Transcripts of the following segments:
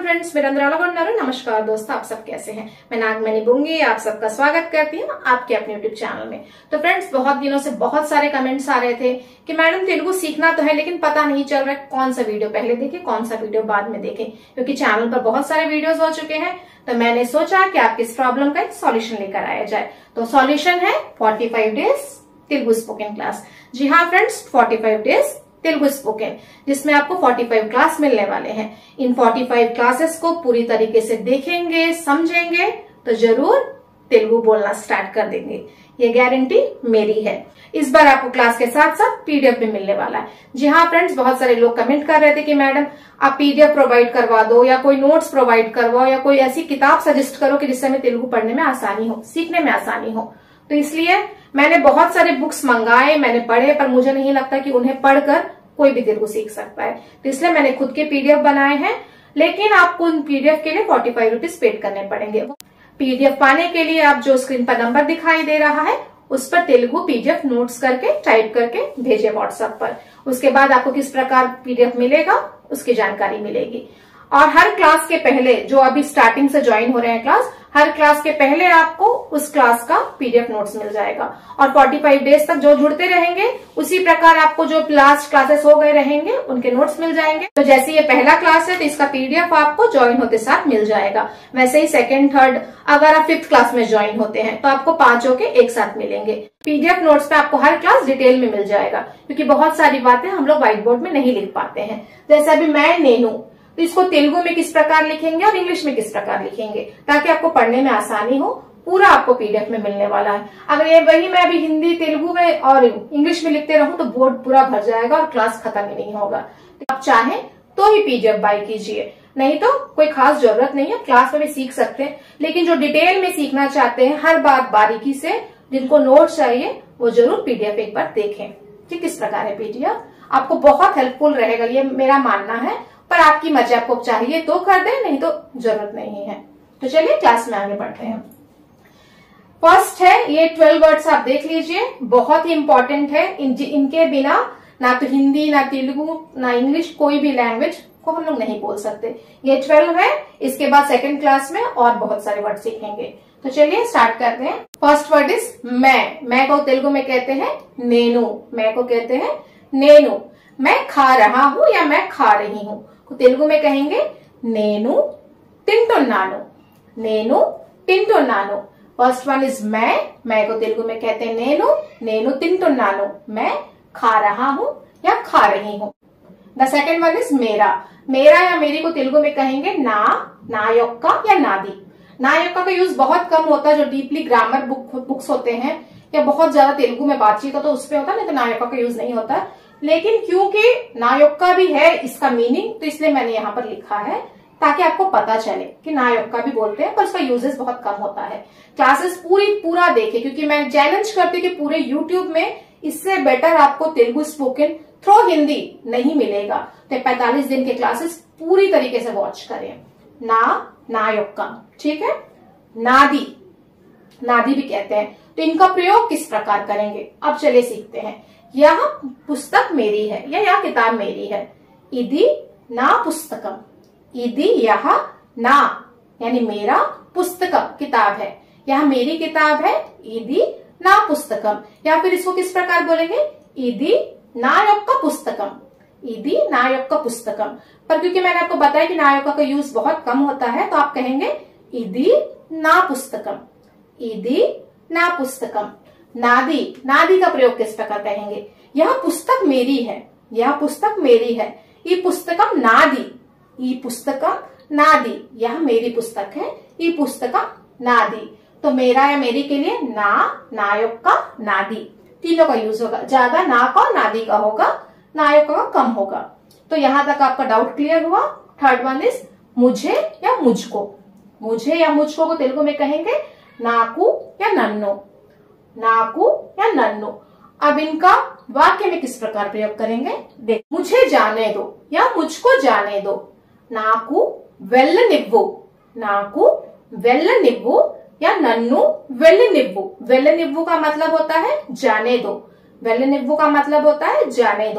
Friends, नमस्कार दोस्तों, आप सब कैसे हैं। मैं नागमणि बुंगी आप सबका स्वागत करती हूँ आपके अपने यूट्यूब चैनल में। तो फ्रेंड्स, बहुत दिनों से बहुत सारे कमेंट्स आ रहे थे कि मैडम तेलुगु सीखना तो है लेकिन पता नहीं चल रहा है कौन सा वीडियो पहले देखे कौन सा वीडियो बाद में देखे, क्योंकि चैनल पर बहुत सारे वीडियोज हो चुके हैं। तो मैंने सोचा कि आपकी इस प्रॉब्लम का एक सॉल्यूशन लेकर आया जाए। तो सॉल्यूशन है 45 डेज तेलुगु स्पोकन क्लास। जी हाँ फ्रेंड्स, 45 डेज तेलुगु स्पोकन, जिसमें आपको 45 क्लास मिलने वाले हैं। इन 45 क्लासेस को पूरी तरीके से देखेंगे, समझेंगे तो जरूर तेलुगु बोलना स्टार्ट कर देंगे, ये गारंटी मेरी है। इस बार आपको क्लास के साथ साथ पीडीएफ भी मिलने वाला है। जी हाँ फ्रेंड्स, बहुत सारे लोग कमेंट कर रहे थे कि मैडम आप पीडीएफ प्रोवाइड करवा दो या कोई नोट्स प्रोवाइड करवाओ या कोई ऐसी किताब सजेस्ट करो कि जिससे हमें तेलुगु पढ़ने में आसानी हो, सीखने में आसानी हो। तो इसलिए मैंने बहुत सारे बुक्स मंगाए, मैंने पढ़े, पर मुझे नहीं लगता कि उन्हें पढ़कर कोई भी तेलुगु सीख सकता है। तो इसलिए मैंने खुद के पीडीएफ बनाए हैं, लेकिन आपको उन पीडीएफ के लिए 45 रुपीज पेड करने पड़ेंगे। पीडीएफ पाने के लिए आप जो स्क्रीन पर नंबर दिखाई दे रहा है उस पर तेलुगु पीडीएफ नोट्स करके टाइप करके भेजे व्हाट्सएप पर। उसके बाद आपको किस प्रकार पीडीएफ मिलेगा उसकी जानकारी मिलेगी। और हर क्लास के पहले, जो अभी स्टार्टिंग से ज्वाइन हो रहे हैं क्लास, हर क्लास के पहले आपको उस क्लास का पीडीएफ नोट्स मिल जाएगा। और 45 डेज तक जो जुड़ते रहेंगे उसी प्रकार आपको जो लास्ट क्लासेस हो गए रहेंगे उनके नोट्स मिल जाएंगे। तो जैसे ये पहला क्लास है तो इसका पीडीएफ आपको ज्वाइन होते साथ मिल जाएगा। वैसे ही सेकंड, थर्ड, अगर आप 5th क्लास में ज्वाइन होते हैं तो आपको 5 के एक साथ मिलेंगे। पीडीएफ नोट्स पे आपको हर क्लास डिटेल में मिल जाएगा, क्योंकि बहुत सारी बातें हम लोग व्हाइट बोर्ड में नहीं लिख पाते हैं। जैसे अभी मैं नेनू, तो इसको तेलुगु में किस प्रकार लिखेंगे और इंग्लिश में किस प्रकार लिखेंगे ताकि आपको पढ़ने में आसानी हो, पूरा आपको पीडीएफ में मिलने वाला है। अगर ये वही मैं अभी हिंदी, तेलुगु में और इंग्लिश में लिखते रहूं तो बोर्ड पूरा भर जाएगा और क्लास खत्म ही नहीं होगा। तो आप चाहें तो ही पीडीएफ बाय कीजिए, नहीं तो कोई खास जरूरत नहीं है, क्लास में भी सीख सकते हैं। लेकिन जो डिटेल में सीखना चाहते हैं हर बात बारीकी से, जिनको नोट्स चाहिए वो जरूर पीडीएफ एक बार देखें कि किस प्रकार है पीडीएफ। आपको बहुत हेल्पफुल रहेगा, ये मेरा मानना है। पर आपकी मर्जी, आपको चाहिए तो कर दे, नहीं तो जरूरत नहीं है। तो चलिए क्लास में आगे बढ़ते हैं। फर्स्ट है ये 12 वर्ड्स, आप देख लीजिए, बहुत ही इंपॉर्टेंट है। इनके बिना ना तो हिंदी, ना तेलुगु, ना इंग्लिश, कोई भी लैंग्वेज को हम लोग नहीं बोल सकते। ये 12 है। इसके बाद सेकंड क्लास में और बहुत सारे वर्ड सीखेंगे। तो चलिए स्टार्ट करते हैं। फर्स्ट वर्ड इज मैं को तेलुगु में कहते हैं नेनु। मैं को कहते हैं नेनु। मैं खा रहा हूं या मैं खा रही हूं, तेलुगु में कहेंगे नेनु तिंटुन्नानु। नेनु तिंटुन्नानु। फर्स्ट वन इज मैं को तेलुगु में कहते हैं नेनु तिंटुन्नानु। मैं खा रहा हूं या खा रही हूं। द सेकेंड वन इज मेरा या मेरी को तेलुगु में कहेंगे ना योक्का या नादी। ना योक्का का यूज बहुत कम होता है, जो डीपली ग्रामर बुक्स होते हैं या बहुत ज्यादा तेलुगु में बातचीत हो तो उसपे होता है, नहीं तो ना योक्का का यूज नहीं होता। लेकिन क्योंकि नायोक्का भी है इसका मीनिंग, तो इसलिए मैंने यहाँ पर लिखा है ताकि आपको पता चले कि नायोक्का भी बोलते हैं, पर उसका यूजेस बहुत कम होता है। क्लासेस पूरा देखे, क्योंकि मैं चैलेंज करती हूँ कि पूरे यूट्यूब में इससे बेटर आपको तेलुगु स्पोकन थ्रू हिंदी नहीं मिलेगा। तो 45 दिन के क्लासेस पूरी तरीके से वॉच करें। नायोक्का, ठीक है। नादी भी कहते हैं। तो इनका प्रयोग किस प्रकार करेंगे अब चलिए सीखते हैं। यह पुस्तक मेरी है या यह किताब मेरी है। इदी ना पुस्तकम। इदी यह ना यानी मेरा, पुस्तकम किताब है, यह मेरी किताब है। इदी ना पुस्तकम। या फिर इसको किस प्रकार बोलेंगे, इदी नायोक्का पुस्तकम। इदी नायोक्का पुस्तकम। पर क्योंकि मैंने आपको बताया कि नायोक्का का यूज बहुत कम होता है तो आप कहेंगे इदी ना पुस्तकम। इदी ना पुस्तकम। नादी का प्रयोग किस प्रकार कहेंगे, यह पुस्तक मेरी है, यह पुस्तक मेरी है। ये पुस्तकम नादी, ये पुस्तकम नादी, यह मेरी पुस्तक है, ये पुस्तकम नादी। तो मेरा या मेरी के लिए नायोक्का नादी तीनों का यूज होगा। ज्यादा ना का और नादी का होगा, नायोक्का का कम होगा। तो यहां तक आपका डाउट क्लियर हुआ। थर्ड वन इज मुझे या मुझको। मुझे या मुझको को तेलुगु में कहेंगे नाकू या नन्नो। नाकू या नन्नो। अब इनका वाक्य में किस प्रकार प्रयोग करेंगे, देख। मुझे जाने दो या मुझको जाने दो। नाकू वेल्लनिव्वु। नाकू वेल्लनिव्वु या नन्नु वेल्लनिव्वु। वेल्लनिव्वु का मतलब होता है जाने दो। वेल्लनिव्वु का मतलब होता है जाने दो।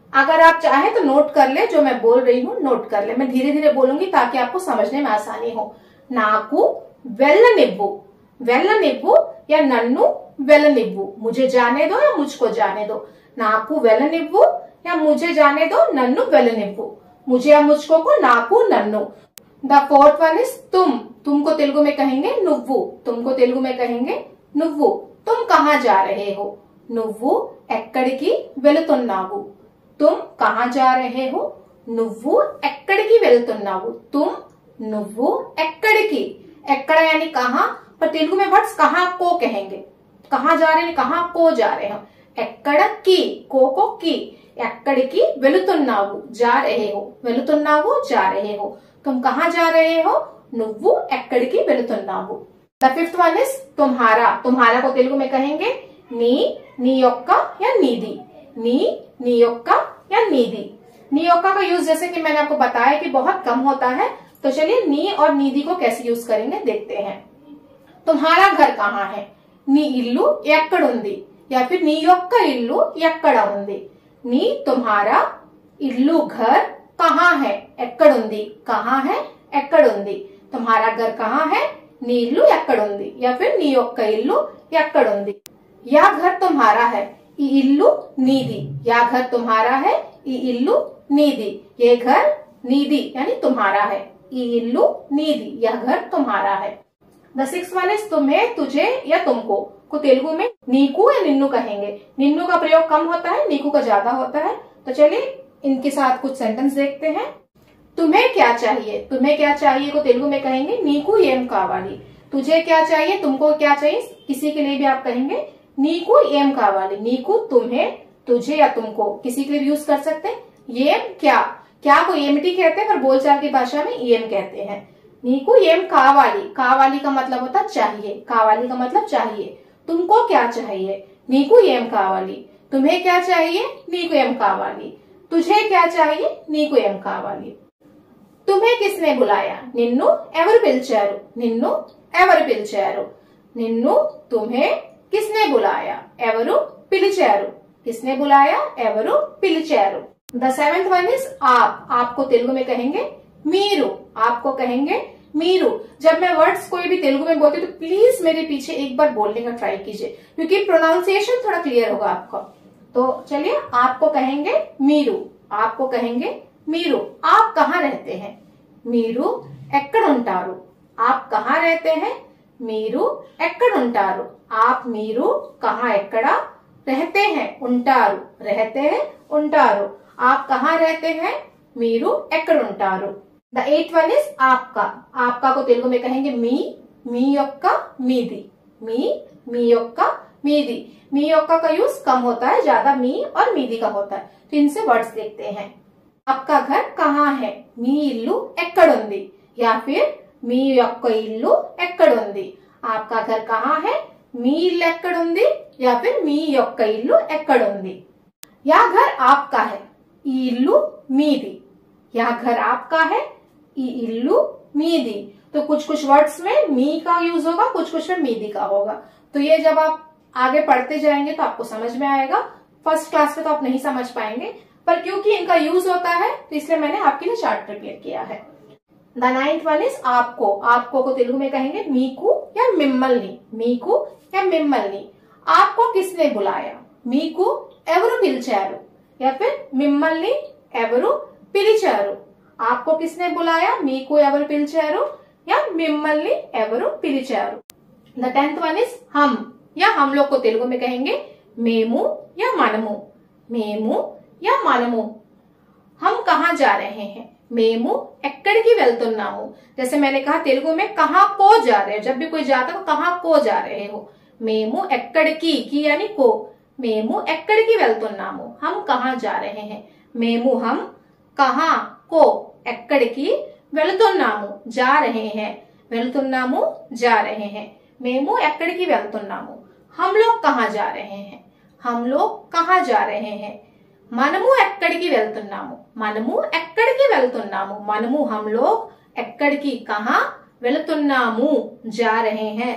अगर आप चाहे तो नोट कर ले, जो मैं बोल रही हूँ नोट कर ले, मैं धीरे धीरे बोलूंगी ताकि आपको समझने में आसानी हो। नाकू వెళ్ళనివ్వు, వెళ్ళనివ్వు या नन्नू వెళ్ళనివ్వు, मुझे जाने दो या मुझको जाने दो। नाकू వెళ్ళనివ్వు या मुझे जाने दो, नन्नू వెళ్ళనివ్వు, मुझे या मुझको को नाकू नन्नू। द फोर्थ वन इज तुम, तुमको तेलुगु में कहेंगे नुव्वु, तुमको तेलुगु में कहेंगे नुव्वु। तुम कहाँ जा रहे हो? नुव्वु ఎక్కడికి వెళుతున్నావు, तुम कहाँ जा रहे हो? నువ్వు ఎక్కడికి వెళ్తున్నావు, तुम నువ్వు ఎక్కడికి, ఎక్కడ यानी कहाँ, पर तेलुगु में वर्ड्स कहाँ को कहेंगे, कहाँ जा रहे हैं कहाँ को जा रहे हैं, ఎక్కడికి को की, ఎక్కడికి వెళుతున్నావు जा रहे हो, వెళుతున్నావు जा रहे हो, तुम कहाँ जा रहे हो? నువ్వు ఎక్కడికి వెళుతున్నావు। द फिफ्थ वन इज तुम्हारा, तुम्हारा को तेलुगु में कहेंगे నీ, నీ యొక్క या नीदी, నీ, నీ యొక్క या नीदी। नी योक्का का यूज जैसे कि मैंने आपको बताया कि बहुत कम होता है, तो चलिए नी और नीदी को कैसे यूज करेंगे देखते हैं। तुम्हारा घर कहाँ है? నీ ఇల్లు ఎక్కడుంది, या फिर నీ యొక్క ఇల్లు ఎక్కడ ఉంది। నీ तुम्हारा ఇల్లు घर कहाँ है, ఎక్కడుంది, कहाँ है ఎక్కడుంది। तुम्हारा घर कहाँ है, నీ ఇల్లు ఎక్కడుంది, या फिर నీ యొక్క ఇల్లు ఎక్కడుంది। या घर तुम्हारा है, ఈ ఇల్లు నీది, या घर तुम्हारा है, ఈ ఇల్లు నీది। ये घर नीदी यानी तुम्हारा है, ఈ ఇల్లు నీది, यह घर तुम्हारा है। द सिक्स वन इज तुम्हें, तुझे या तुमको को तेलुगु में नीकू या निन्नू कहेंगे। निन्नू का प्रयोग कम होता है, नीकू का ज्यादा होता है। तो चलिए इनके साथ कुछ सेंटेंस देखते हैं। तुम्हें क्या चाहिए, तुम्हें क्या चाहिए को तेलुगु में कहेंगे नीकू एम कावाली। तुझे क्या चाहिए, तुमको क्या चाहिए, किसी के लिए भी आप कहेंगे नीकू एम कावाली। नीकू तुम्हें, तुझे या तुमको, किसी के लिए यूज कर सकते हैं। एम क्या, क्या को एमटी कहते हैं, पर बोलचाल की भाषा में एम कहते हैं। नीकू एम कावाली, कावाली का मतलब होता चाहिए, कावाली का मतलब चाहिए। तुमको क्या चाहिए, नीकू एम कावाली। तुम्हें क्या चाहिए, नीकू एम कावाली। तुझे क्या चाहिए, नीकू एम कावाली। तुम्हें किसने बुलाया, నిన్ను ఎవరు పిలిచారు, నిన్ను ఎవరు పిలిచారు। నిన్ను तुम्हें किसने बुलाया, ఎవరు పిలిచారు, किसने बुलाया, ఎవరు పిలిచారు। द सेवेंथ वन इज आप, आपको तेलुगु में कहेंगे मीरू, आपको कहेंगे मीरू। जब मैं वर्ड्स कोई भी तेलुगु में बोलती हूँ तो प्लीज मेरे पीछे एक बार बोलने का ट्राई कीजिए, क्योंकि प्रोनाउंसिएशन थोड़ा क्लियर होगा आपको। तो चलिए आपको कहेंगे मीरू, आपको कहेंगे मीरू। आप कहाँ रहते हैं, मीरू ఎక్కడ ఉంటారు। आप कहाँ रहते हैं, मीरू ఎక్కడ ఉంటారు। आप मीरू कहाँ ఎక్కడ रहते हैं, ఉంటారు रहते हैं ఉంటారు। आप कहाँ रहते हैं, मीरू ఎక్కడ ఉంటారు। द एट वन इज आपका, आपका को तेलुगु में कहेंगे मी, మీ యొక్క మీది, మీ యొక్క మీది। మీ యొక్క का यूज कम होता है, ज्यादा मी और मीदी का होता है। तो इनसे वर्ड्स देखते हैं। आपका घर कहाँ है, మీ ఇల్లు ఎక్కడుంది, या फिर మీ యొక్క ఇల్లు ఎక్కడుంది। आपका घर कहाँ है, మీ ఇల్లు ఎక్కడుంది, या फिर మీ యొక్క ఇల్లు ఎక్కడుంది। या घर आपका है, ఈ ఇల్లు మీది। या घर आपका है, ఈ ఇల్లు మీది। तो कुछ कुछ वर्ड्स में मी का यूज होगा, कुछ कुछ में मीदी का होगा। तो ये जब आप आगे पढ़ते जाएंगे तो आपको समझ में आएगा। फर्स्ट क्लास में तो आप नहीं समझ पाएंगे, पर क्योंकि इनका यूज होता है तो इसलिए मैंने आपके लिए चार्ट प्रिपेयर किया है। द नाइन्थ वन इज आपको, आपको को तेलुगु में कहेंगे मीकू या मिम्मल्नी, मीकू या मिम्मल्नी। आपको किसने बुलाया, मीकू ఎవరు పిలిచారు, या फिर మిమ్మల్ని ఎవరు పిలిచారు। आपको किसने बुलाया, मीकू ఎవరు పిలిచారు या మిమ్మల్ని ఎవరు పిలిచారు। द टेंथ वन इज हम, या हम लोग को तेलुगु में कहेंगे మేము या మనము, మేము या మనము। हम कहाँ जा रहे हैं, మేము ఎక్కడికి వెళ్తున్నాము। जैसे मैंने कहा तेलुगु में कहाँ को जा रहे हो, जब भी कोई जाता है तो कहाँ को जा रहे हो। మేము ఎక్కడికి की यानी को, మేము ఎక్కడికి వెళ్తున్నాము, हम कहाँ जा रहे हैं। మేము हम कहाँ को ఎక్కడికి వెళ్తున్నాము जा रहे हैं, వెళ్తున్నాము जा रहे हैं। మేము ఎక్కడికి వెళ్తున్నాము। हम लोग कहाँ जा रहे हैं, हम लोग कहाँ जा रहे हैं। మనము ఎక్కడికి వెళ్తున్నాము, మనము ఎక్కడికి వెళ్తున్నాము। మనము हम लोग ఎక్కడికి कहाँ వెళ్తున్నాము जा रहे हैं,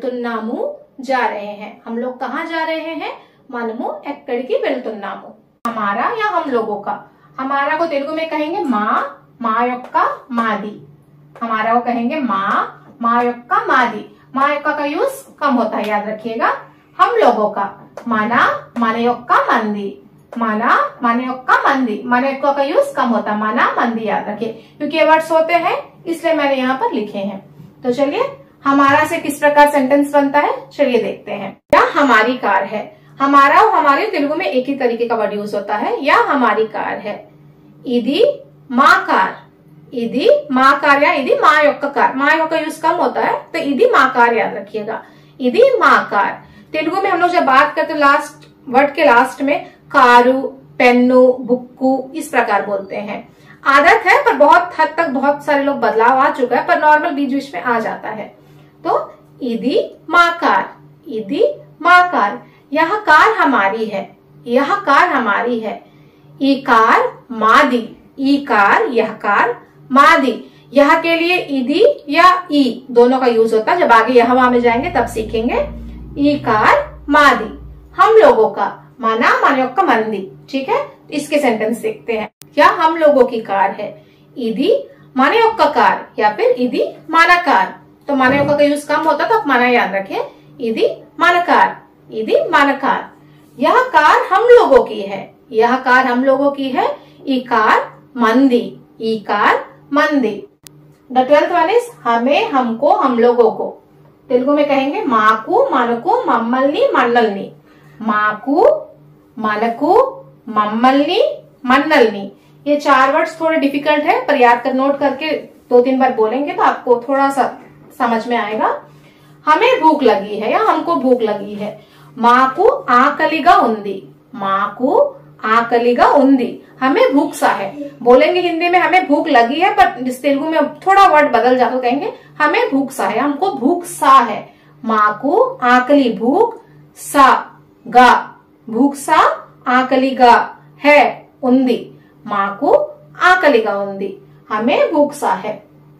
వెళ్తున్నాము जा रहे हैं। हम लोग कहाँ जा रहे हैं, మనము ఎక్కడికి వెళ్తున్నాము। हमारा या हम लोगों का। हमारा को तेलुगु में कहेंगे माँ, माँ योक्का मादी। हमारा को कहेंगे माँ, माँ योक्का मादी। माँ योक्का का यूज कम होता है, याद रखिएगा। हम लोगों का मना, मन योक्का मंदी। मना, मन योक्का मंदी। मन योक्का का यूज कम होता है, मना मंदी याद रखिए, क्योंकि ये वर्ड्स होते हैं इसलिए मैंने यहाँ पर लिखे हैं। तो चलिए हमारा से किस प्रकार सेंटेंस बनता है चलिए देखते हैं। या हमारी कार है। हमारा और हमारे तेलुगु में एक ही तरीके का वर्ड यूज होता है, या हमारी कार है। इदी माँ कार। इदी माँ कार या इदी माँ योक्का कार। माँ योक्का यूज कम होता है तो इदी माँ कार याद रखिएगा। इदी माँ कार। तेलुगु में हम लोग जब बात करते लास्ट वर्ड के लास्ट में कारू, पेन्नु, बुक्कू इस प्रकार बोलते हैं। आदत है पर बहुत हद तक बहुत सारे लोग बदलाव आ चुका है, पर नॉर्मल बीच बीच में आ जाता है। तो इदी माँ कार, इदी माँ कार। यह कार हमारी है, यह कार हमारी है। ई कार मादी, ई कार यह कार मादी। यह के लिए इदी या ई दोनों का यूज होता है, जब आगे यह वहां में जाएंगे तब सीखेंगे। ई कार मादी। हम लोगों का मना, मन योक्का मंदी। ठीक है, इसके सेंटेंस देखते हैं। क्या हम लोगों की कार है। इदी मन योक्का कार या फिर इदी माना कार। तो मन योक्का का यूज कम होता तो आप माना याद रखें। इदी मन कार, इदी मन कार। यह कार हम लोगों की है, यह कार हम लोगों की है। ई कार मंदी, ई कार मंदी। द 12th वन इज हमें, हमको, हम लोगों को। तेलुगु में कहेंगे माकू, मनकू, मम्मल्नी, मन्नल्नी। माकू, मनकू, मम्मल्नी, मन्नल्नी। ये 4 वर्ड्स थोड़े डिफिकल्ट है, पर याद कर नोट करके 2-3 बार बोलेंगे तो आपको थोड़ा सा समझ में आएगा। हमें भूख लगी है या हमको भूख लगी है। माकू आकलिगा उंदी। माकू आकलिगा उंदी। हमें भूख सा है। बोलेंगे हिंदी में हमें भूख लगी है, पर इस तेलुगु में थोड़ा वर्ड बदल जाता तो कहेंगे हमें भूख सा है, हमको भूख सा है। माकू आकली भूख, सा गा भूख सा, आकलिगा है उंदी। माकू आकलिगा उंदी। हमें भूख सा है।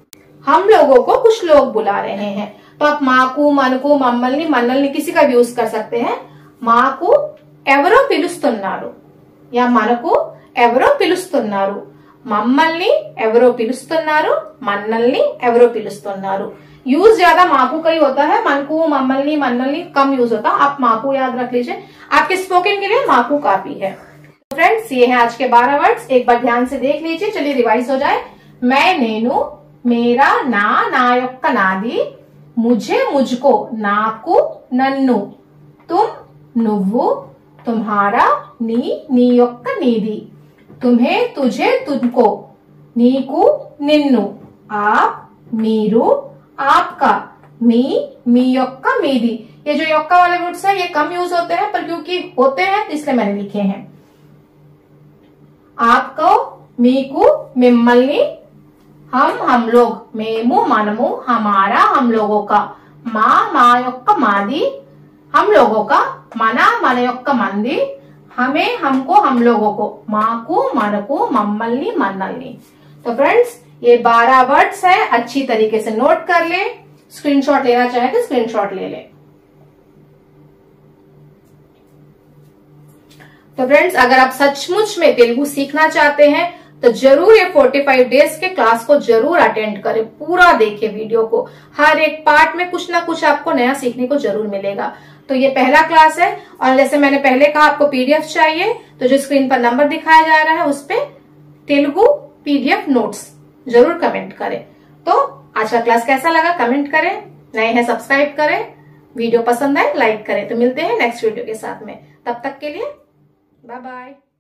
हम लोगों को कुछ लोग बुला रहे हैं। तो आप माकू, मनकू, मम्मल्नी, मन्नल्नी किसी का भी यूज कर सकते हैं। माकू एवरो पिलुस्तुन्नारू या मनकू एवरो पिलुस्तुन्नारू। मम्मल्नी एवरो पिलुस्तुन्नारू, मन्नल्नी एवरो पिलुस्तुन्नारू। यूज ज्यादा माकू का ही होता है, मनकू, मम्मल्नी, मन्नल्नी कम यूज होता। आप माकू याद रख लीजिए, आपके स्पोकन के लिए माकू काफी है। फ्रेंड्स ये है आज के 12 वर्ड्स, एक बार ध्यान से देख लीजिए। चलिए रिवाइज हो जाए। मैं, नेनु, मेरा, ना योक्का नादी। मुझे, मुझको, नाकू, नन्नु। तुम, नुव्वु, तुम्हारा, नी योक्का नीदी। तुम्हें, तुझे, तुमको, नीकू, निन्नु। आप, मीरू, आपका, मी योक्का मीदी। ये जो योक्का वाले वर्ड्स है ये कम यूज होते हैं, पर क्योंकि होते हैं इसलिए मैंने लिखे हैं। आपको, मीकू, मिम्मल्नी। हम लोग, मेमू, मनमू, हमारा, हम लोगों का। मा योक्का मादी। हम लोगों का, मना, मन योक्का मंदी। हमें, हमको, हम लोगों को। माकू, मनकू, मम्मल्नी, मन्नल्नी। तो फ्रेंड्स ये 12 वर्ड्स है, अच्छी तरीके से नोट कर ले। स्क्रीनशॉट लेना चाहे तो स्क्रीनशॉट ले ले। तो फ्रेंड्स अगर आप सचमुच में तेलुगु सीखना चाहते हैं तो जरूर ये 45 डेज के क्लास को जरूर अटेंड करें, पूरा देखिए वीडियो को। हर एक पार्ट में कुछ ना कुछ आपको नया सीखने को जरूर मिलेगा। तो ये पहला क्लास है, और जैसे मैंने पहले कहा आपको पीडीएफ चाहिए तो जो स्क्रीन पर नंबर दिखाया जा रहा है उस पे तेलुगु पीडीएफ नोट्स जरूर कमेंट करें। तो आज का क्लास कैसा लगा कमेंट करें, नए हैं सब्सक्राइब करें, वीडियो पसंद आए लाइक करें। तो मिलते हैं नेक्स्ट वीडियो के साथ में, तब तक के लिए बाय बाय।